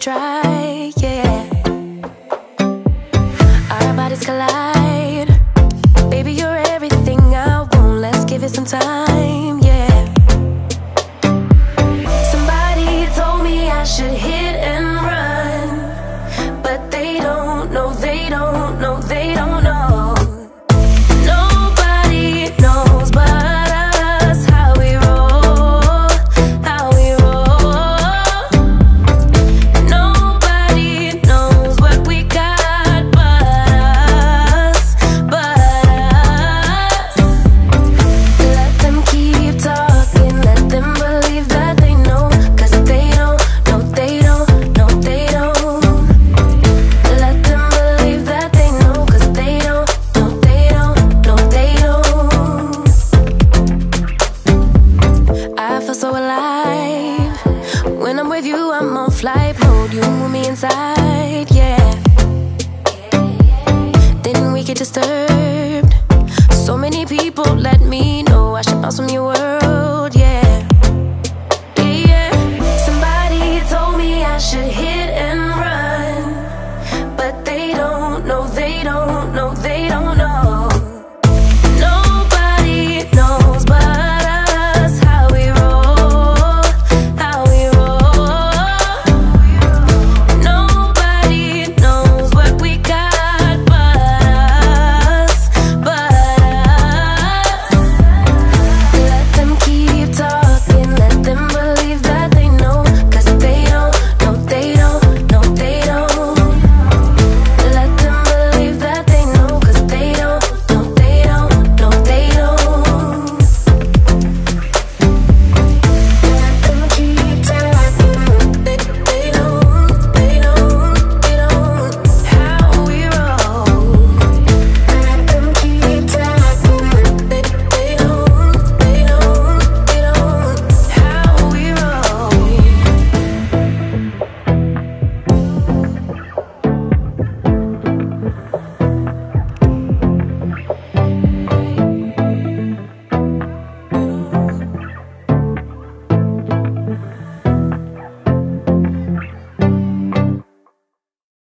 try, yeah. Our bodies collide. Baby, you're everything I want. Let's give it some time, yeah. Somebody told me I should hit and run, but they don't know, they don't know, they don't know. Nobody knows but us how we roll, how we roll. Nobody knows what we got but us, but us. Let them keep talking, let them believe that they know, 'cause they don't, no they don't, no they don't. Let them believe that they know, 'cause they don't, no they don't, no they don't. I feel so alive when I'm with you. I'm on flight mode. You move me inside, yeah. Then we get disturbed.